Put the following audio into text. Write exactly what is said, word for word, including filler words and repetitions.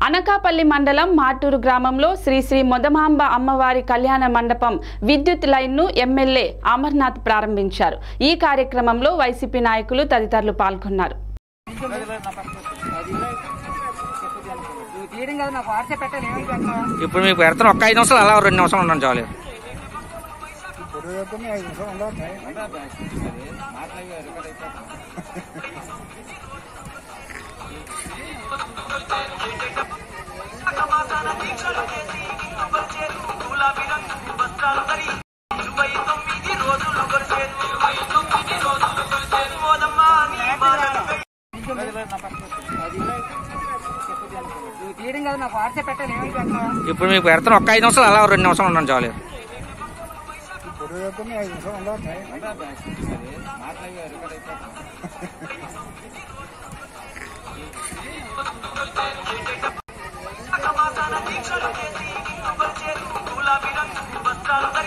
అనకాపల్లి మండలం మాటూరు గ్రామంలో శ్రీ శ్రీ మొదమాంబ అమ్మవారి కళ్యాణ మండపం విద్యుత్ లైన్ను ఎమ్మెల్యే అమర్నాథ్ ప్రారంభించారు. ఈ కార్యక్రమంలో వైసీపీ నాయకులు తదితరులు పాల్గొన్నారు. ఇప్పుడు మీకు పెడతాను ఒక్క ఐదు నిమిషాలు అలా రెండు నిమిషాలు ఉన్నాను చాలు. ఇప్పుడు మీకు పెడతాను ఒక్క ఐదు నిమిషాలు అలా రెండు నిమిషాలు ఉన్నాను చాలు. దీక్షలు చేసి చేరు గులాబీ రంగు వస్త్రాలు